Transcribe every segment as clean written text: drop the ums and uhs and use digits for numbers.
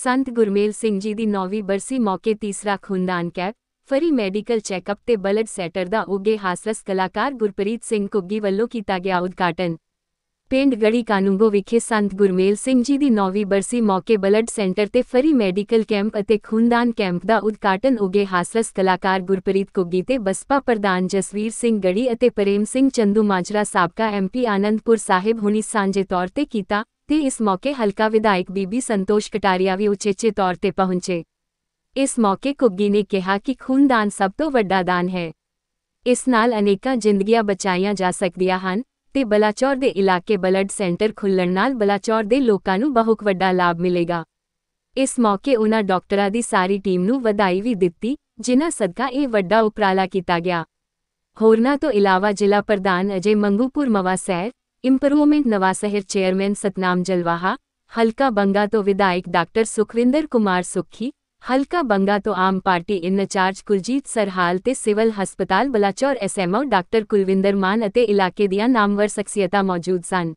संत गुरमेल सिंह जी दी 9वीं बरसी मौके तीसरा खूनदान कैंप फरी मैडिकल चैकअप ते ब्लड सैटर दा उगे हासरस कलाकार गुरप्रीत सिंह घुग्गी वल्लों कीता गया उद्घाटन। पिंड गढ़ी कानूंगो विखे संत गुरमेल सिंह जी दी 9वीं बरसी मौके ब्लड सेंटर ते फरी मैडिकल कैंप अते खूनदान कैंप दा उद्घाटन उगे हासरस कलाकार गुरप्रीत घुग्गी ते बसपा प्रधान जसवीर सिंह गढ़ी अते प्रेम सिंह चंदू माजरा साबका MP आनंदपुर साहिब हुणी सांझे तौर ते कीता ते इस मौके हलका विधायक बीबी संतोष कटारिया भी उचेचे तौर ते पहुंचे। इस मौके घुग्गी ने कहा कि खूनदान सब तो वड्डा दान है। इस नाल अनेकां जिंदगियां बचाईयां जा सकदियां हन ते बलाचौर दे इलाके ब्लड सेंटर खुल्लण नाल बलाचौर दे लोकां नूं बहुत वड्डा लाभ मिलेगा। इस मौके उन्हां डॉक्टरां दी सारी टीम नूं वधाई भी दित्ती जिन्हां सदका इह वड्डा उपराला कीता गया। होरनां तो इलावा जिला प्रधान अजय मंगूपुर मवासैर इंप्रूवमेंट नवासहर चेयरमैन सतनाम जलवाहा, हलका बंगा तो विधायक डॉक्टर सुखविंदर कुमार सुक्खी, हलका बंगा तो आम पार्टी इंचार्ज कुलजीत सरहाल ते सिविल हस्पताल बलाचौर SMO डॉक्टर कुलविंदर मान अते इलाके दियां नामवर शख्सियतां मौजूद सन।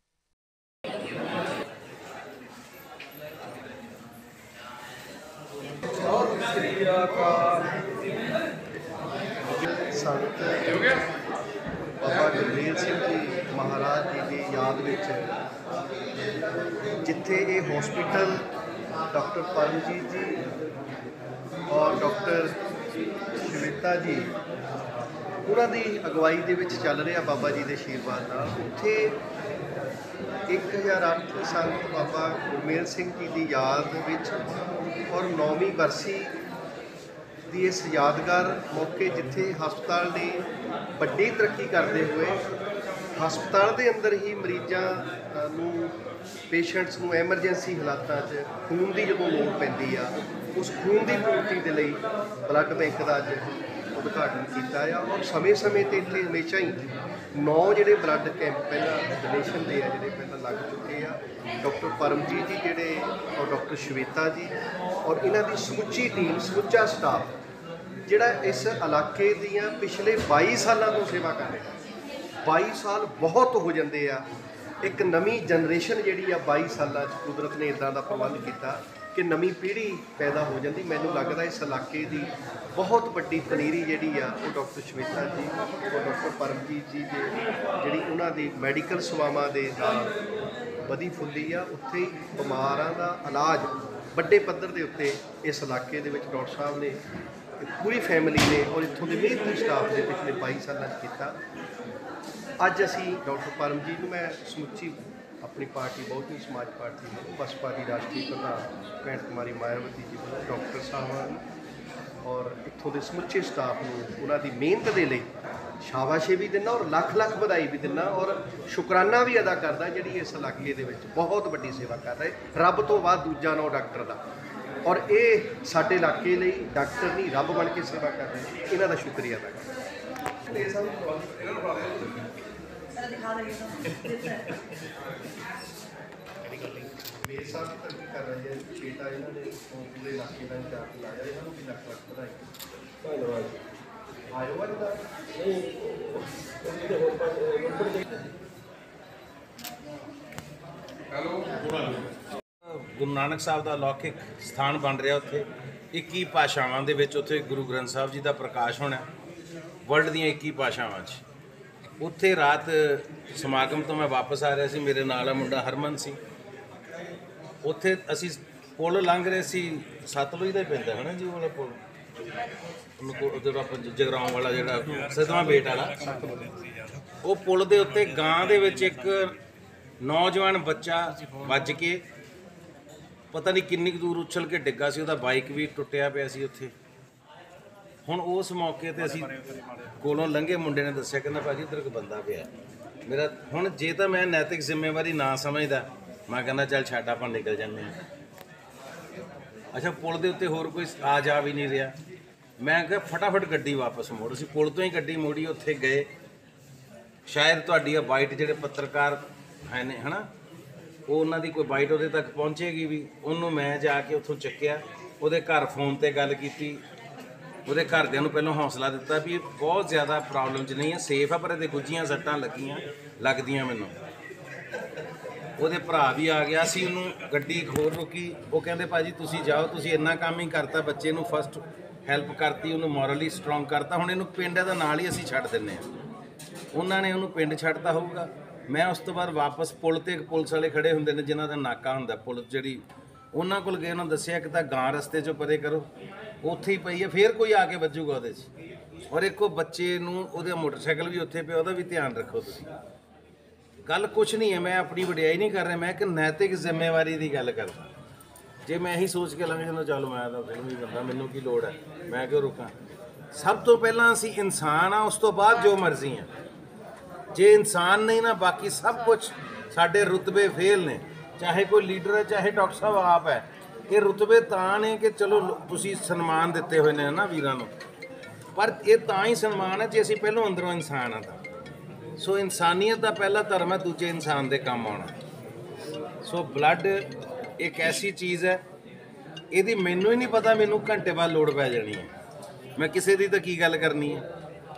बाबा गुरमेल सिंह जी महाराज जी की याद में जिथे ये हॉस्पिटल डॉक्टर परमजीत जी और डॉक्टर श्वेता जी उन्होंने अगवाई के चल रहा बाबा जी के आशीर्वाद उत्थे 1008 संत बाबा गुरमेल सिंह जी की याद में और 9वीं बरसी की इस यादगार मौके जिथे हस्पताल ने बड़ी तरक्की करते हुए हस्पताल के अंदर ही मरीजों पेशेंट्स को एमरजेंसी हालातों खून की जो लोड़ पैंती आ उस खून की पूर्ति के लिए ब्लड बैंक का अज उद्घाटन किया और समय समय पर इतने हमेशा ही 9 जोड़े ब्लड कैंप पहला डोनेशन के जोड़े पहला लग चुके हैं। डॉक्टर परमजीत जी जोड़े और डॉक्टर श्वेता जी और इन्हों की समुची टीम समुचा स्टाफ जोड़ा इस इलाके दियाँ पिछले 22 सालों तो सेवा कर रहे 22 साल बहुत हो जाते हैं। एक नवी जनरेशन जी 22 सालों कुदरत ने इदा का प्रबंध किया कि नवी पीढ़ी पैदा हो जाती। मैनू लगता इस इलाके की बहुत बड़ी पनीरी जी वो डॉक्टर श्वेता जी और डॉक्टर परमजीत जी जी उन्होंने मैडिकल सेवावां दे नाल वधी फुली आ उत्थे बीमारां दा इलाज बड़े पद्धर के उत्ते इस इलाके दे विच डॉक्टर साहब ने पूरी फैमिली ने और इत्थों के मेहनती स्टाफ ने पिछले 22 सालों किया। अज असी डॉक्टर परमजीत मैं समुची अपनी पार्टी बहुजन समाज पार्टी बसपा की राष्ट्रीय प्रधान भैन कुमारी मायावती जी वालों डॉक्टर साहब और इत्थों के समुचे स्टाफ को उन्होंने मेहनत के लिए शाबाशी भी दिना और लख लख बधाई भी दिना और शुकराना भी अदा करदा जी इस इलाके के बहुत बड़ी सेवा कर रहे रब तो बाद दूजा नाम डॉक्टर का और ये साडे इलाके लिए डॉक्टर नहीं रब बन के सेवा कर रहे इन्हों का शुक्रिया अदा कर मेरे साथ तरक्की कर रहे हैं बेटा इन्होंने पूरे इलाके का इंचार्ज लाया इन्होंने भी लख लख बधाई धन्यवाद गुरु नानक साहब का अलौकिक स्थान बन रहा उत्थे 21 भाषावां दे विच उत्थे गुरु ग्रंथ साहब जी का प्रकाश होना वर्ल्ड दी 21 भाषावां उत्थे रात समागम तो मैं वापस आ रहा सी मेरे नाल मुंडा हरमन सी उत्थे असी पुल लंघ रहे सी सतलुज का पैंदा है ना जी वाला पुल जगराओं वाला जो सिद्धवां बेट वाला वो पुल के उत्ते गां दे विच एक नौजवान बच्चा वज के पता नहीं किन्नी दूर उछल के डिग्गा सी बाइक भी टुटिया पिया सी उत्थे। हुण उस मौके ते असीं कोलों लंघे मुंडे ने दस्सिया कहंदा भाजी इधर एक बंदा पिया मेरा हुण जे तां मैं नैतिक जिम्मेवारी ना समझदा मैं कहंदा चल छड्ड आपां निकल जांदे हां। अच्छा पुल दे उत्ते होर कोई आ जा भी नहीं रहा मैं कहा फटाफट गड्डी वापस मोड़ असीं पुल तो ही गड्डी मोड़ी उत्थे गए शायद तुहाडी बाइट जिहड़े पत्रकार है ने है ना वो उन्हों की कोई बाइट वो तक पहुँचेगी भी उन्होंने मैं जाके उत्थों चक्या वो घर फोन पर गल की वो घरदिਆਂ ਨੂੰ ਪਹਿਲਾਂ हौसला दिता भी बहुत ज़्यादा प्रॉब्लम च नहीं है सेफ है पर ये गुझियाँ सट्टां लगदियां मैनूं ਉਹਦੇ ਭਰਾ ਵੀ ਆ ਗਿਆ ਸੀ, ਉਹਨੂੰ ਗੱਡੀ ਹੋਰ ਰੁਕੀ, ਉਹ ਕਹਿੰਦੇ ਭਾਜੀ ਤੁਸੀਂ ਜਾਓ, ਤੁਸੀਂ ਇੰਨਾ ਕੰਮ ਹੀ ਕਰਤਾ, ਬੱਚੇ ਨੂੰ ਫਸਟ ਹੈਲਪ ਕਰਤੀ, ਉਹਨੂੰ ਮੋਰਲੀ ਸਟਰੋਂਗ ਕਰਤਾ, ਹੁਣ ਇਹਨੂੰ ਪਿੰਡ ਦਾ ਨਾਲ ਹੀ ਅਸੀਂ ਛੱਡ ਦਿੰਦੇ ਹਾਂ। ਉਹਨਾਂ ਨੇ ਉਹਨੂੰ ਪਿੰਡ ਛੱਡਤਾ ਹੋਊਗਾ। ਮੈਂ ਉਸ ਤੋਂ ਬਾਅਦ ਵਾਪਸ ਪੁਲ ਤੇ ਪੁਲਿਸ ਵਾਲੇ ਖੜੇ ਹੁੰਦੇ ਨੇ ਜਿਨ੍ਹਾਂ ਦਾ ਨਾਕਾ ਹੁੰਦਾ, ਪੁਲਿਸ ਜਿਹੜੀ, ਉਹਨਾਂ ਕੋਲ ਗਏ, ਉਹਨਾਂ ਦੱਸਿਆ ਕਿ ਤਾਂ ਗਾਂ ਰਸਤੇ 'ਚੋਂ ਪਰੇ ਕਰੋ, ਉੱਥੇ ਹੀ ਪਈ ਹੈ, ਫਿਰ ਕੋਈ ਆ ਕੇ ਵੱਜੂਗਾ ਉਹਦੇ 'ਚ। ਔਰ ਇੱਕੋ ਬੱਚੇ ਨੂੰ, ਉਹਦਾ ਮੋਟਰਸਾਈਕਲ ਵੀ ਉੱਥੇ ਪਿਆ, ਉਹਦਾ ਵੀ ਧਿਆਨ ਰੱਖੋ ਤੁਸੀਂ। ਗੱਲ ਕੁਛ ਨਹੀਂ ਹੈ, ਮੈਂ ਆਪਣੀ ਵਡਿਆਈ ਨਹੀਂ ਕਰ ਰਿਹਾ, ਮੈਂ ਇੱਕ ਨੈਤਿਕ ਜ਼ਿੰਮੇਵਾਰੀ ਦੀ ਗੱਲ ਕਰਦਾ। ਜੇ ਮੈਂ ਇਹੀ ਸੋਚ ਕੇ ਲੰਘ ਜਾਂਦਾ ਚੱਲ ਮੈਂ ਤਾਂ ਫਿਲਮੀ ਬੰਦਾ, ਮੈਨੂੰ ਕੀ ਲੋੜ ਹੈ, ਮੈਂ ਕਿਉਂ ਰੁਕਾਂ। ਸਭ ਤੋਂ ਪਹਿਲਾਂ ਅਸੀਂ ਇਨਸਾਨ ਆ, ਉਸ ਤੋਂ ਬਾਅਦ ਜੋ ਮਰਜ਼ੀ ਆ। ਜੇ ਇਨਸਾਨ ਨਹੀਂ ਨਾ, ਬਾਕੀ ਸਭ ਕੁਝ ਸਾਡੇ ਰੁਤਬੇ ਫੇਲ ਨੇ। ਚਾਹੇ ਕੋਈ ਲੀਡਰ ਹੈ, ਚਾਹੇ ਡਾਕਟਰ ਸਾਹਿਬ ਆਪ ਹੈ, ਇਹ ਰੁਤਬੇ ਤਾਂ ਨੇ ਕਿ ਚਲੋ ਤੁਸੀਂ ਸਨਮਾਨ ਦਿੱਤੇ ਹੋਏ ਨੇ ਨਾ ਵੀਰਾਂ ਨੂੰ, ਪਰ ਇਹ ਤਾਂ ਹੀ ਸਨਮਾਨ ਹੈ ਜੇ ਅਸੀਂ ਪਹਿਲੋਂ ਅੰਦਰੋਂ ਇਨਸਾਨ ਆ ਤਾਂ। ਸੋ ਇਨਸਾਨੀਅਤ ਦਾ ਪਹਿਲਾ ਧਰਮ ਹੈ, ਦੂਜੇ ਇਨਸਾਨ ਦੇ ਕੰਮ ਆਉਣਾ। ਸੋ ਬਲੱਡ ਇੱਕ ਐਸੀ ਚੀਜ਼ ਹੈ, ਇਹਦੀ ਮੈਨੂੰ ਹੀ ਨਹੀਂ ਪਤਾ, ਮੈਨੂੰ ਘੰਟੇ ਬਾਅਦ ਲੋੜ ਪੈ ਜਾਣੀ ਹੈ, ਮੈਂ ਕਿਸੇ ਦੀ ਤਾਂ ਕੀ ਗੱਲ ਕਰਨੀ ਹੈ।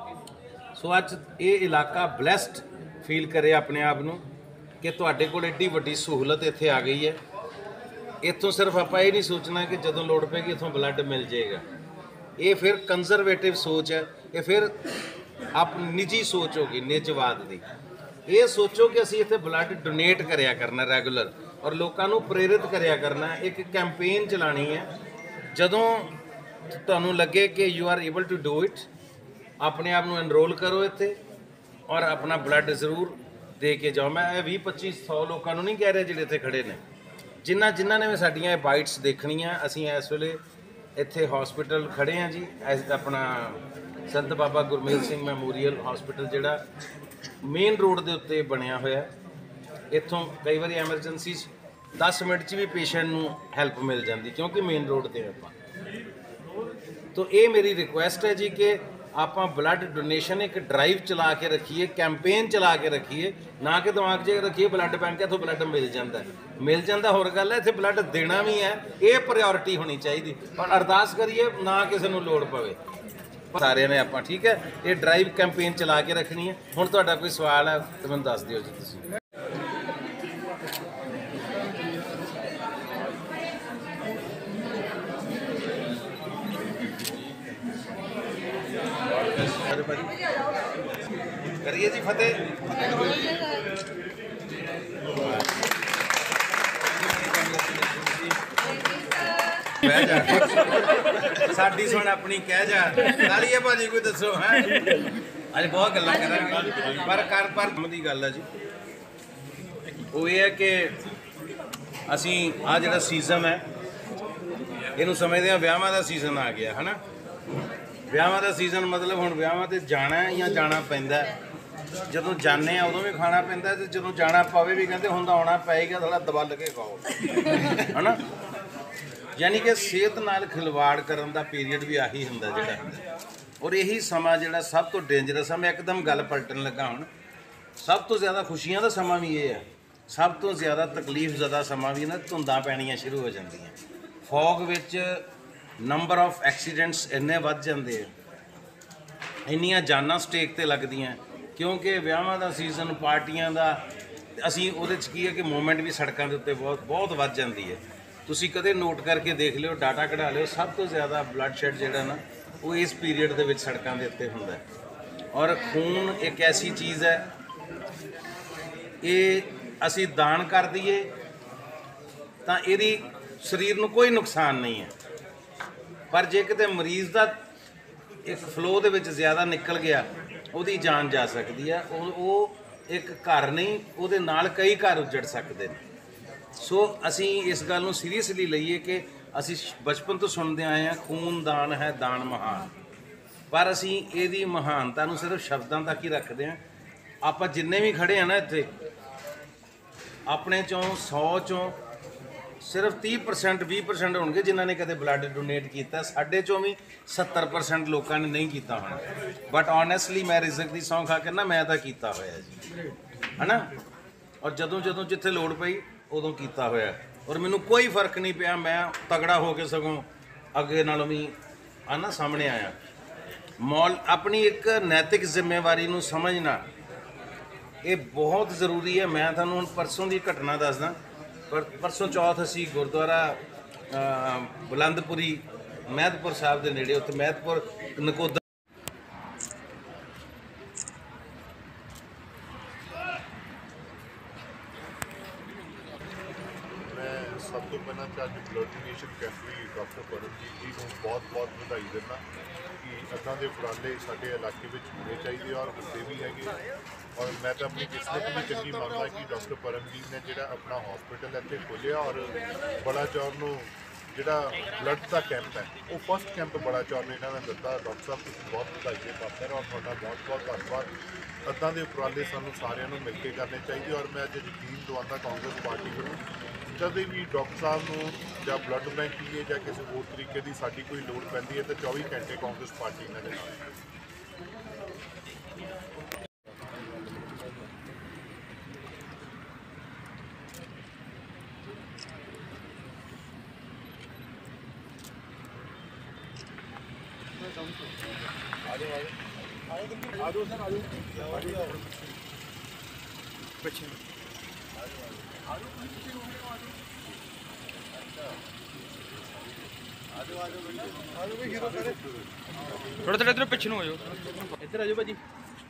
ਸੋ ਅੱਜ ਇਹ ਇਲਾਕਾ ਬਲੈਸਡ ਫੀਲ ਕਰੇ ਆਪਣੇ ਆਪ ਨੂੰ ਕਿ ਤੁਹਾਡੇ ਕੋਲ ਐਡੀ ਵੱਡੀ ਸਹੂਲਤ ਇੱਥੇ ਆ ਗਈ ਹੈ। ਇੱਥੋਂ ਸਿਰਫ ਆਪਾਂ ਇਹ ਨਹੀਂ ਸੋਚਣਾ ਕਿ ਜਦੋਂ ਲੋੜ ਪੈਗੀ ਇੱਥੋਂ ਬਲੱਡ ਮਿਲ ਜਾਏਗਾ। ਇਹ ਫਿਰ ਕੰਜ਼ਰਵੇਟਿਵ ਸੋਚ ਹੈ, ਇਹ ਫਿਰ ਆਪਣੀ ਨਿੱਜੀ ਸੋਚ ਹੋਗੀ, ਨਿੱਜਵਾਦ ਦੀ। ਇਹ ਸੋਚੋ ਕਿ ਅਸੀਂ ਇੱਥੇ ਬਲੱਡ ਡੋਨੇਟ ਕਰਿਆ ਕਰਨਾ ਰੈਗੂਲਰ, ਔਰ ਲੋਕਾਂ ਨੂੰ ਪ੍ਰੇਰਿਤ ਕਰਿਆ ਕਰਨਾ। ਇੱਕ ਕੈਂਪੇਨ ਚਲਾਣੀ ਹੈ, ਜਦੋਂ ਤੁਹਾਨੂੰ ਲੱਗੇ ਕਿ you are able to do it, ਆਪਣੇ ਆਪ ਨੂੰ ਐਨਰੋਲ ਕਰੋ ਇੱਥੇ ਔਰ ਆਪਣਾ ਬਲੱਡ ਜ਼ਰੂਰ ਦੇ ਕੇ ਜਾਓ। ਮੈਂ ਇਹ 20-25-100 ਲੋਕਾਂ ਨੂੰ ਨਹੀਂ ਕਹਿ ਰਿਹਾ ਜਿਹੜੇ ਇੱਥੇ ਖੜੇ ਨੇ, ਜਿਨ੍ਹਾਂ ਨੇ ਵੀ ਸਾਡੀਆਂ ਇਹ ਬਾਈਟਸ ਦੇਖਣੀਆਂ। ਅਸੀਂ ਇਸ ਵੇਲੇ ਇੱਥੇ ਹਸਪੀਟਲ ਖੜੇ ਹਾਂ ਜੀ, ਆਪਣਾ ਸੰਤ ਬਾਬਾ ਗੁਰਮੇਲ ਸਿੰਘ ਮੈਮੋਰੀਅਲ ਹਸਪੀਟਲ ਜਿਹੜਾ ਮੇਨ ਰੋਡ ਦੇ ਉੱਤੇ ਬਣਿਆ ਹੋਇਆ। ਇੱਥੋਂ ਕਈ ਵਾਰੀ ਐਮਰਜੈਂਸੀ 10 ਮਿੰਟ 'ਚ ਵੀ ਪੇਸ਼ੈਂਟ ਨੂੰ ਹੈਲਪ ਮਿਲ ਜਾਂਦੀ, ਕਿਉਂਕਿ ਮੇਨ ਰੋਡ 'ਤੇ ਆਪਾਂ। ਤਾਂ ਇਹ ਮੇਰੀ ਰਿਕੁਐਸਟ ਹੈ ਜੀ ਕਿ ਆਪਾਂ ਬਲੱਡ ਡੋਨੇਸ਼ਨ ਇੱਕ ਡਰਾਈਵ ਚਲਾ ਕੇ ਰੱਖੀਏ, ਕੈਂਪੇਨ ਚਲਾ ਕੇ ਰੱਖੀਏ, ਨਾ ਕਿ ਦਿਮਾਗ 'ਚ ਰੱਖੀਏ ਬਲੱਡ ਬੈਂਕ ਇੱਥੋਂ ਬਲੱਡ ਮਿਲ ਜਾਂਦਾ ਹੋਰ ਗੱਲ ਹੈ, ਇੱਥੇ ਬਲੱਡ ਦੇਣਾ ਵੀ ਹੈ, ਇਹ ਪ੍ਰਾਇੋਰਟੀ ਹੋਣੀ ਚਾਹੀਦੀ। ਪਰ ਅਰਦਾਸ ਕਰੀਏ ਨਾ ਕਿਸੇ ਨੂੰ ਲੋੜ ਪਵੇ ਸਾਰਿਆਂ ਨੇ ਆਪਾਂ, ਠੀਕ ਹੈ। ਇਹ ਡਰਾਈਵ ਕੈਂਪੇਨ ਚਲਾ ਕੇ ਰੱਖਣੀ ਹੈ। ਹੁਣ ਤੁਹਾਡਾ ਕੋਈ ਸਵਾਲ ਹੈ ਤਾਂ ਮੈਨੂੰ ਦੱਸ ਦਿਓ ਜੀ ਤੁਸੀਂ। ਕਰੀਏ ਜੀ ਫਤਿਹ। ਬਹਿ ਜਾ, ਸਾਡੀ ਸੁਣ ਆਪਣੀ ਕਹਿ ਜਾ। ਨਾਲੀਏ ਭਾਜੀ ਕੋਈ ਦੱਸੋ ਹੈ, ਅੱਜ ਬਹੁਤ ਗੱਲਾਂ ਕਰਾਂਗੇ ਪਰ ਦੀ ਗੱਲ ਹੈ ਜੀ, ਉਹ ਇਹ ਹੈ ਕਿ ਅਸੀਂ ਆਹ ਜਿਹੜਾ ਸੀਜ਼ਨ ਹੈ ਇਹਨੂੰ ਸਮਝਦੇ ਹਾਂ ਵਿਆਹਾਂ ਦਾ ਸੀਜ਼ਨ ਆ ਗਿਆ ਹੈ ਨਾ। ਵਿਆਹਾਂ ਦਾ ਸੀਜ਼ਨ ਮਤਲਬ ਹੁਣ ਵਿਆਹਾਂ 'ਤੇ ਜਾਣਾ ਜਾਂ ਜਾਣਾ ਪੈਂਦਾ। ਜਦੋਂ ਜਾਂਦੇ ਆ ਉਦੋਂ ਵੀ ਖਾਣਾ ਪੈਂਦਾ, ਤੇ ਜਦੋਂ ਜਾਣਾ ਪਵੇ ਵੀ ਕਹਿੰਦੇ ਹੁਣ ਤਾਂ ਆਉਣਾ ਪਏਗਾ, ਥੋੜ੍ਹਾ ਦਬਲ ਕੇ ਖਾਓ ਹੈ ਨਾ। ਯਾਨੀ ਕਿ ਸਿਹਤ ਨਾਲ ਖਿਲਵਾੜ ਕਰਨ ਦਾ ਪੀਰੀਅਡ ਵੀ ਆਹੀ ਹੁੰਦਾ ਜਿਹੜਾ, ਔਰ ਇਹੀ ਸਮਾਂ ਜਿਹੜਾ ਸਭ ਤੋਂ ਡੇਂਜਰਸ ਆ। ਮੈਂ ਇੱਕਦਮ ਗੱਲ ਪਲਟਣ ਲੱਗਾ ਹੁਣ। ਸਭ ਤੋਂ ਜ਼ਿਆਦਾ ਖੁਸ਼ੀਆਂ ਦਾ ਸਮਾਂ ਵੀ ਇਹ ਹੈ, ਸਭ ਤੋਂ ਜ਼ਿਆਦਾ ਤਕਲੀਫ ਜ਼ਿਆਦਾ ਸਮਾਂ ਵੀ ਨਾ ਧੁੰਦਾਂ ਪੈਣੀਆਂ ਸ਼ੁਰੂ ਹੋ ਜਾਂਦੀਆਂ। ਫੌਗ ਵਿੱਚ ਨੰਬਰ ਆਫ ਐਕਸੀਡੈਂਟਸ ਇੰਨੇ ਵੱਧ ਜਾਂਦੇ ਆ, ਇੰਨੀਆਂ ਜਾਨਾਂ ਸਟੇਕ 'ਤੇ ਲੱਗਦੀਆਂ, ਕਿਉਂਕਿ ਵਿਆਹਾਂ ਦਾ ਸੀਜ਼ਨ, ਪਾਰਟੀਆਂ ਦਾ। ਅਸੀਂ ਉਹਦੇ 'ਚ ਕੀ ਹੈ ਕਿ ਮੂਵਮੈਂਟ ਵੀ ਸੜਕਾਂ ਦੇ ਉੱਤੇ ਬਹੁਤ ਵੱਧ ਜਾਂਦੀ ਹੈ। ਤੁਸੀਂ ਕਦੇ ਨੋਟ ਕਰਕੇ ਦੇਖ ਲਿਓ, ਡਾਟਾ ਕਢਾ ਲਿਓ, ਸਭ ਤੋਂ ਜ਼ਿਆਦਾ ਬਲੱਡ ਸ਼ੈਡ ਜਿਹੜਾ ਨਾ ਉਹ ਇਸ ਪੀਰੀਅਡ ਦੇ ਵਿੱਚ ਸੜਕਾਂ ਦੇ ਉੱਤੇ ਹੁੰਦਾ। ਔਰ ਖੂਨ ਇੱਕ ਐਸੀ ਚੀਜ਼ ਹੈ, ਇਹ ਅਸੀਂ ਦਾਨ ਕਰ ਦਈਏ ਤਾਂ ਇਹਦੀ ਸਰੀਰ ਨੂੰ ਕੋਈ ਨੁਕਸਾਨ ਨਹੀਂ ਹੈ, ਪਰ ਜੇ ਕਿਤੇ ਮਰੀਜ਼ ਦਾ ਇੱਕ ਫਲੋ ਦੇ ਵਿੱਚ ਜ਼ਿਆਦਾ ਨਿਕਲ ਗਿਆ, ਉਹਦੀ ਜਾਨ ਜਾ ਸਕਦੀ ਹੈ। ਉਹ ਇੱਕ ਘਰ ਨਹੀਂ, ਉਹਦੇ ਨਾਲ ਕਈ ਘਰ ਉੱਜੜ ਸਕਦੇ ਨੇ। ਸੋ ਅਸੀਂ ਇਸ ਗੱਲ ਨੂੰ ਸੀਰੀਅਸਲੀ ਲਈਏ ਕਿ ਅਸੀਂ ਬਚਪਨ ਤੋਂ ਸੁਣਦੇ ਆਏ ਹਾਂ ਖੂਨ ਦਾਨ ਹੈ, ਦਾਨ ਮਹਾਨ, ਪਰ ਅਸੀਂ ਇਹਦੀ ਮਹਾਨਤਾ ਨੂੰ ਸਿਰਫ ਸ਼ਬਦਾਂ ਤੱਕ ਹੀ ਰੱਖਦੇ ਹਾਂ। ਆਪਾਂ ਜਿੰਨੇ ਵੀ ਖੜੇ ਆ ਨਾ ਇੱਥੇ, ਆਪਣੇ ਚੋਂ 100 ਚੋਂ ਸਿਰਫ 30% 20% ਹੋਣਗੇ ਜਿਨ੍ਹਾਂ ਨੇ ਕਦੇ ਬਲੱਡ ਡੋਨੇਟ ਕੀਤਾ। ਸਾਡੇ ਚੋਂ ਵੀ 70% ਲੋਕਾਂ ਨੇ ਨਹੀਂ ਕੀਤਾ ਹੋਣਾ, ਬਟ ਓਨੈਸਟਲੀ ਮੈਂ ਰਿਜ਼ਕ ਦੀ ਸੌਂ ਖਾ ਕੇ ਨਾ ਮੈਂ ਤਾਂ ਕੀਤਾ ਹੋਇਆ ਜੀ, ਹੈ ਨਾ। ਔਰ ਜਦੋਂ ਜਿੱਥੇ ਲੋੜ ਪਈ ਉਦੋਂ ਕੀਤਾ ਹੋਇਆ, ਔਰ ਮੈਨੂੰ ਕੋਈ ਫਰਕ ਨਹੀਂ ਪਿਆ। ਮੈਂ ਤਗੜਾ ਹੋ ਕੇ ਸਗੋਂ ਅੱਗੇ ਨਾਲੋਂ ਵੀ ਨਾ ਸਾਹਮਣੇ ਆਇਆ। ਆਪਣੀ ਇੱਕ ਨੈਤਿਕ ਜ਼ਿੰਮੇਵਾਰੀ ਨੂੰ ਸਮਝਣਾ ਇਹ ਬਹੁਤ ਜ਼ਰੂਰੀ ਹੈ। ਮੈਂ ਤੁਹਾਨੂੰ ਹੁਣ ਪਰਸੋਂ ਦੀ ਘਟਨਾ ਦੱਸਦਾ। ਪਰਸੋਂ ਚੌਥ ਅਸੀਂ ਗੁਰਦੁਆਰਾ ਬੁਲੰਦਪੁਰੀ ਮਹਿਤਪੁਰ ਸਾਹਿਬ ਦੇ ਨੇੜੇ, ਉੱਥੇ ਮਹਿਤਪੁਰ ਨਕੋਦਰ ਸਭ ਤੋਂ ਪਹਿਲਾਂ ਤਾਂ ਅੱਜ ਬਲੱਡ ਡੋਨੇਸ਼ਨ ਕੈਂਪ ਲਈ ਡਾਕਟਰ ਪਰਮਜੀਤ ਜੀ ਨੂੰ ਬਹੁਤ ਵਧਾਈ ਦਿੰਦਾ ਕਿ ਇੱਦਾਂ ਦੇ ਉਪਰਾਲੇ ਸਾਡੇ ਇਲਾਕੇ ਵਿੱਚ ਹੋਣੇ ਚਾਹੀਦੇ ਔਰ ਹੁੰਦੇ ਵੀ ਹੈਗੇ। ਔਰ ਮੈਂ ਤਾਂ ਆਪਣੀ ਕਿਸਮਤ ਵੀ ਚੰਗੀ ਮੰਨਦਾ ਕਿ ਡਾਕਟਰ ਪਰਮਜੀਤ ਨੇ ਜਿਹੜਾ ਆਪਣਾ ਹਸਪੀਟਲ ਇੱਥੇ ਖੋਲ੍ਹਿਆ ਔਰ ਬਲਾਚੌਰ ਨੂੰ ਜਿਹੜਾ ਬਲੱਡ ਦਾ ਕੈਂਪ ਹੈ ਉਹ ਫਸਟ ਕੈਂਪ ਬਲਾਚੌਰ ਨੇ ਇਹਨਾਂ ਨੇ ਦਿੱਤਾ। ਡਾਕਟਰ ਸਾਹਿਬ ਤੁਸੀਂ ਬਹੁਤ ਵਧਾਈ ਦੇ ਪਾਤਰ ਔਰ ਤੁਹਾਡਾ ਬਹੁਤ ਧੰਨਵਾਦ। ਇੱਦਾਂ ਦੇ ਉਪਰਾਲੇ ਸਾਨੂੰ ਸਾਰਿਆਂ ਨੂੰ ਮਿਲ ਕੇ ਕਰਨੇ ਚਾਹੀਦੇ ਔਰ ਮੈਂ ਅੱਜ ਯਕੀਨ ਦਵਾਉਂਦਾ ਕਾਂਗਰਸ ਪਾਰਟੀ ਨੂੰ ਜਦੋਂ ਵੀ ਡਾਕਟਰ ਸਾਹਿਬ ਨੂੰ ਜਾਂ ਬਲੱਡ ਬੈਂਕ ਦੀ ਜਾਂ ਕਿਸੇ ਹੋਰ ਤਰੀਕੇ ਦੀ ਸਾਡੀ ਕੋਈ ਲੋੜ ਪੈਂਦੀ ਹੈ ਤਾਂ 24 ਘੰਟੇ ਕਾਂਗਰਸ ਪਾਰਟੀ ਇਹਨਾਂ ਦੇ ਨਾਲ ਹੈ। थोड़ा इधर पिछे हो जाओ, इधर आ जाओ भाजी।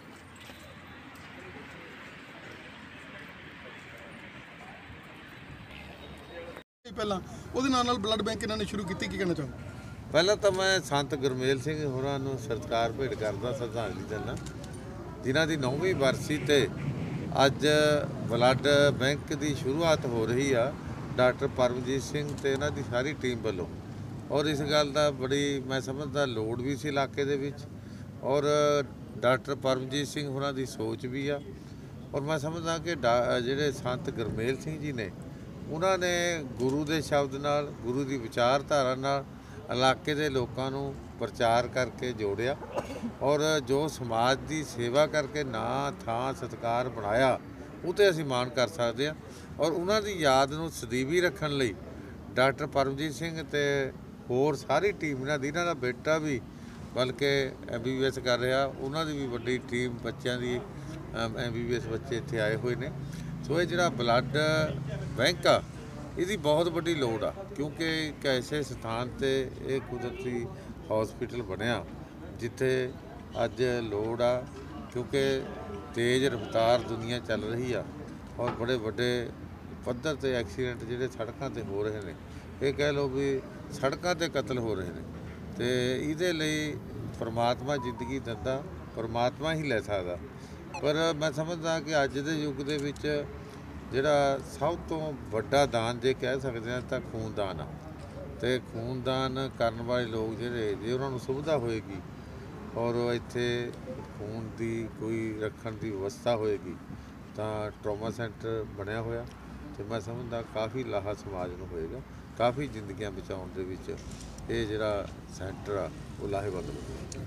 ਪਹਿਲਾਂ ਉਹਦੇ ਨਾਲ ਬਲੱਡ ਬੈਂਕ ਇਹਨਾਂ ਨੇ ਸ਼ੁਰੂ ਕੀਤੀ, ਕੀ ਕਹਿਣਾ ਚਾਹੋ? ਪਹਿਲਾਂ ਤਾਂ ਮੈਂ ਸੰਤ ਗੁਰਮੇਲ ਸਿੰਘ ਹੋਰਾਂ ਨੂੰ ਸਤਿਕਾਰ ਭੇਟ ਕਰਦਾ, ਸ਼ਰਧਾਂਜਲੀ ਦਿੰਦਾ, ਜਿਨ੍ਹਾਂ ਦੀ 9ਵੀਂ ਬਰਸੀ ਤੇ ਅੱਜ ਬਲੱਡ ਬੈਂਕ ਦੀ ਸ਼ੁਰੂਆਤ ਹੋ ਰਹੀ ਆ ਡਾਕਟਰ ਪਰਮਜੀਤ ਸਿੰਘ ਤੇ ਇਹਨਾਂ ਦੀ ਸਾਰੀ ਟੀਮ ਵੱਲੋਂ। ਔਰ ਇਸ ਗੱਲ ਦਾ ਬੜੀ ਮੈਂ ਸਮਝਦਾ ਲੋੜ ਵੀ ਸੀ ਇਲਾਕੇ ਦੇ ਵਿੱਚ ਔਰ ਡਾਕਟਰ ਪਰਮਜੀਤ ਸਿੰਘ ਹੋਰਾਂ ਦੀ ਸੋਚ ਵੀ ਆ। ਔਰ ਮੈਂ ਸਮਝਦਾ ਕਿ ਜਿਹੜੇ ਸੰਤ ਗੁਰਮੇਲ ਸਿੰਘ ਜੀ ਨੇ ਉਹਨਾਂ ਨੇ ਗੁਰੂ ਦੇ ਸ਼ਬਦ ਨਾਲ, ਗੁਰੂ ਦੀ ਵਿਚਾਰਧਾਰਾ ਨਾਲ ਇਲਾਕੇ ਦੇ ਲੋਕਾਂ ਨੂੰ ਪ੍ਰਚਾਰ ਕਰਕੇ ਜੋੜਿਆ ਔਰ ਜੋ ਸਮਾਜ ਦੀ ਸੇਵਾ ਕਰਕੇ ਨਾਂ ਥਾਂ ਸਤਿਕਾਰ ਬਣਾਇਆ ਉਹ 'ਤੇ ਅਸੀਂ ਮਾਣ ਕਰ ਸਕਦੇ ਹਾਂ। ਔਰ ਉਹਨਾਂ ਦੀ ਯਾਦ ਨੂੰ ਸਦੀਵੀ ਰੱਖਣ ਲਈ ਡਾਕਟਰ ਪਰਮਜੀਤ ਸਿੰਘ ਤੇ ਹੋਰ ਸਾਰੀ ਟੀਮ ਇਹਨਾਂ ਦਾ ਬੇਟਾ ਵੀ ਬਲਕਿ MBBS ਕਰ ਰਿਹਾ, ਉਹਨਾਂ ਦੀ ਵੀ ਵੱਡੀ ਟੀਮ ਬੱਚਿਆਂ ਦੀ MBBS ਬੱਚੇ ਇੱਥੇ ਆਏ ਹੋਏ ਨੇ। ਸੋ ਇਹ ਜਿਹੜਾ ਬਲੱਡ ਬੈਂਕ ਆ ਇਹਦੀ ਬਹੁਤ ਵੱਡੀ ਲੋੜ ਆ, ਕਿਉਂਕਿ ਇੱਕ ਐਸੇ ਸਥਾਨ 'ਤੇ ਇਹ ਕੁਦਰਤੀ ਹਸਪੀਟਲ ਬਣਿਆ ਜਿੱਥੇ ਅੱਜ ਲੋੜ ਆ, ਕਿਉਂਕਿ ਤੇਜ਼ ਰਫ਼ਤਾਰ ਦੁਨੀਆ ਚੱਲ ਰਹੀ ਆ ਔਰ ਬੜੇ ਵੱਡੇ ਪੱਧਰ 'ਤੇ ਐਕਸੀਡੈਂਟ ਜਿਹੜੇ ਸੜਕਾਂ 'ਤੇ ਹੋ ਰਹੇ ਨੇ, ਇਹ ਕਹਿ ਲਓ ਵੀ ਸੜਕਾਂ 'ਤੇ ਕਤਲ ਹੋ ਰਹੇ ਨੇ। ਤੇ ਇਹਦੇ ਲਈ ਪਰਮਾਤਮਾ ਜ਼ਿੰਦਗੀ ਦਿੰਦਾ, ਪਰਮਾਤਮਾ ਹੀ ਲੈ ਸਕਦਾ। ਪਰ ਮੈਂ ਸਮਝਦਾ ਕਿ ਅੱਜ ਦੇ ਯੁੱਗ ਦੇ ਵਿੱਚ ਜਿਹੜਾ ਸਭ ਤੋਂ ਵੱਡਾ ਦਾਨ ਜੇ ਕਹਿ ਸਕਦੇ ਹਾਂ ਤਾਂ ਖੂਨਦਾਨ ਆ। ਤੇ ਖੂਨਦਾਨ ਕਰਨ ਵਾਲੇ ਲੋਕ ਜਿਹੜੇ ਜੇ ਉਹਨਾਂ ਨੂੰ ਸੁਵਿਧਾ ਹੋਏਗੀ ਔਰ ਇੱਥੇ ਖੂਨ ਦੀ ਕੋਈ ਰੱਖਣ ਦੀ ਵਿਵਸਥਾ ਹੋਏਗੀ ਤਾਂ ਟਰੋਮਾ ਸੈਂਟਰ ਬਣਿਆ ਹੋਇਆ ਤੇ ਮੈਂ ਸਮਝਦਾ ਕਾਫੀ ਲਾਹਾ ਸਮਾਜ ਨੂੰ ਹੋਏਗਾ, ਕਾਫੀ ਜ਼ਿੰਦਗੀਆਂ ਬਚਾਉਣ ਦੇ ਵਿੱਚ ਇਹ ਜਿਹੜਾ ਸੈਂਟਰ ਆ ਉਹ ਲਾਹੇਵੰਦ ਹੋਵੇਗਾ।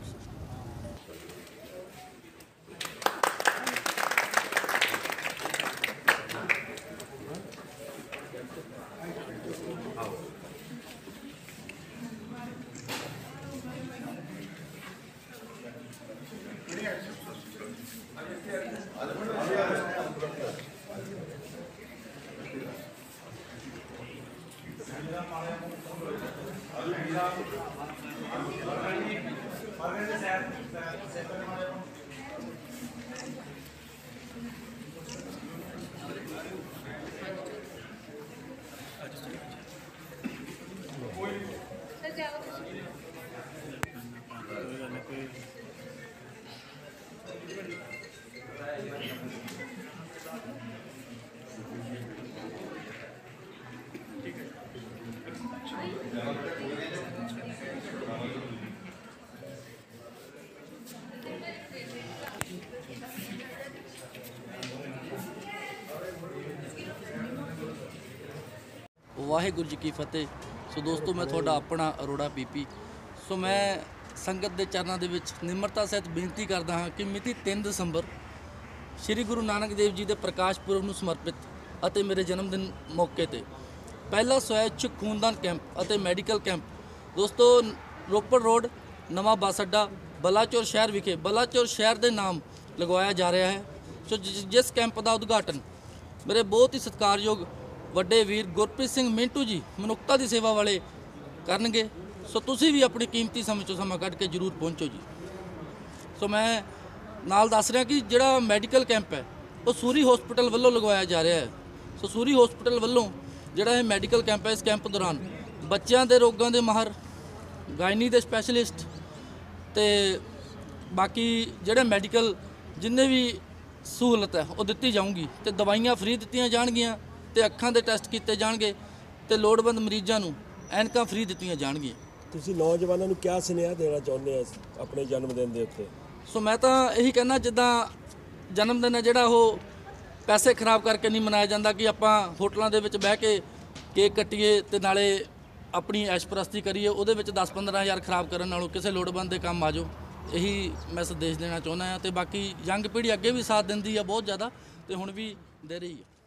ਵਾਹਿਗੁਰੂ ਜੀ ਕੀ ਫਤਿਹ। ਸੋ ਦੋਸਤੋ, ਮੈਂ ਤੁਹਾਡਾ ਆਪਣਾ ਅਰੋੜਾ PP। ਸੋ ਮੈਂ ਸੰਗਤ ਦੇ ਚਰਨਾਂ ਦੇ ਵਿੱਚ ਨਿਮਰਤਾ ਸਹਿਤ ਬੇਨਤੀ ਕਰਦਾ ਹਾਂ ਕਿ ਮਿਤੀ 3 ਦਸੰਬਰ ਸ਼੍ਰੀ ਗੁਰੂ ਨਾਨਕ ਦੇਵ ਜੀ ਦੇ ਪ੍ਰਕਾਸ਼ ਪੁਰਬ ਨੂੰ ਸਮਰਪਿਤ ਅਤੇ ਮੇਰੇ ਜਨਮ ਦਿਨ ਮੌਕੇ ਤੇ ਪਹਿਲਾ ਸਵੈਚਿਕ ਖੂਨਦਾਨ ਕੈਂਪ ਅਤੇ ਮੈਡੀਕਲ ਕੈਂਪ ਦੋਸਤੋ ਰੋਪੜ ਰੋਡ ਨਵਾਂ ਬੱਸ ਅੱਡਾ ਬਲਾਚੌਰ ਸ਼ਹਿਰ ਵਿਖੇ ਬਲਾਚੌਰ ਸ਼ਹਿਰ ਦੇ ਨਾਮ ਲਗਵਾਇਆ ਜਾ ਰਿਹਾ ਹੈ। ਸੋ ਜਿਸ ਕੈਂਪ ਦਾ ਉਦਘਾਟਨ ਮੇਰੇ ਬਹੁਤ ਹੀ ਸਤਿਕਾਰਯੋਗ ਵੱਡੇ ਵੀਰ ਗੁਰਪ੍ਰੀਤ ਸਿੰਘ ਮਿੰਟੂ ਜੀ ਮਨੁੱਖਤਾ ਦੀ ਸੇਵਾ ਵਾਲੇ ਕਰਨਗੇ। ਸੋ ਤੁਸੀਂ ਵੀ ਆਪਣੀ ਕੀਮਤੀ ਸਮੇਂ 'ਚੋਂ ਸਮਾਂ ਕੱਢ ਕੇ ਜ਼ਰੂਰ ਪਹੁੰਚੋ ਜੀ। ਸੋ ਮੈਂ ਨਾਲ ਦੱਸ ਰਿਹਾ ਕਿ ਜਿਹੜਾ ਮੈਡੀਕਲ ਕੈਂਪ ਹੈ ਉਹ ਸੂਰੀ ਹਸਪੀਟਲ ਵੱਲੋਂ ਲਗਵਾਇਆ ਜਾ ਰਿਹਾ ਹੈ। ਸੋ ਸੂਰੀ ਹਸਪੀਟਲ ਵੱਲੋਂ ਜਿਹੜਾ ਇਹ ਮੈਡੀਕਲ ਕੈਂਪ ਹੈ, ਇਸ ਕੈਂਪ ਦੌਰਾਨ ਬੱਚਿਆਂ ਦੇ ਰੋਗਾਂ ਦੇ ਮਾਹਰ, ਗਾਇਨੀ ਦੇ ਸਪੈਸ਼ਲਿਸਟ ਤੇ ਬਾਕੀ ਜਿਹੜੇ ਮੈਡੀਕਲ ਜਿੰਨੇ ਵੀ ਸਹੂਲਤ ਹੈ ਉਹ ਦਿੱਤੀ ਜਾਊਗੀ ਤੇ ਦਵਾਈਆਂ ਫ੍ਰੀ ਦਿੱਤੀਆਂ ਜਾਣਗੀਆਂ ਤੇ ਅੱਖਾਂ ਦੇ ਟੈਸਟ ਕੀਤੇ ਜਾਣਗੇ ਤੇ ਲੋੜਵੰਦ ਮਰੀਜ਼ਾਂ ਨੂੰ ਐਨਕਾਂ ਫ੍ਰੀ ਦਿੱਤੀਆਂ ਜਾਣਗੀਆਂ। ਤੁਸੀਂ ਨੌਜਵਾਨਾਂ ਨੂੰ ਕਿਆ ਸੁਨੇਹਾ ਦੇਣਾ ਚਾਹੁੰਦੇ ਆ ਆਪਣੇ ਜਨਮ ਦਿਨ ਦੇ ਉੱਤੇ? ਸੋ ਮੈਂ ਤਾਂ ਇਹੀ ਕਹਿਣਾ, ਜਿੱਦਾਂ ਜਨਮ ਦਿਨ ਹੈ ਜਿਹੜਾ ਉਹ ਪੈਸੇ ਖਰਾਬ ਕਰਕੇ ਨਹੀਂ ਮਨਾਇਆ ਜਾਂਦਾ ਕਿ ਆਪਾਂ ਹੋਟਲਾਂ ਦੇ ਵਿੱਚ ਬਹਿ ਕੇ ਕੇਕ ਕੱਟੀਏ ਤੇ ਨਾਲੇ ਆਪਣੀ ਐਸ਼ਪ੍ਰਸਤੀ ਕਰੀਏ, ਉਹਦੇ ਵਿੱਚ 10-15 ਹਜ਼ਾਰ ਖਰਾਬ ਕਰਨ ਨਾਲੋਂ ਕਿਸੇ ਲੋੜਵੰਦ ਦੇ ਕੰਮ ਆ ਜਾਓ। ਇਹੀ ਮੈਂ ਸੰਦੇਸ਼ ਦੇਣਾ ਚਾਹੁੰਦਾ ਹਾਂ। ਤੇ ਬਾਕੀ ਯੰਗ ਪੀੜ੍ਹੀ ਅੱਗੇ ਵੀ ਸਾਥ ਦਿੰਦੀ ਆ ਬਹੁਤ ਜ਼ਿਆਦਾ ਤੇ ਹੁਣ ਵੀ ਦੇ ਰਹੀ ਹੈ।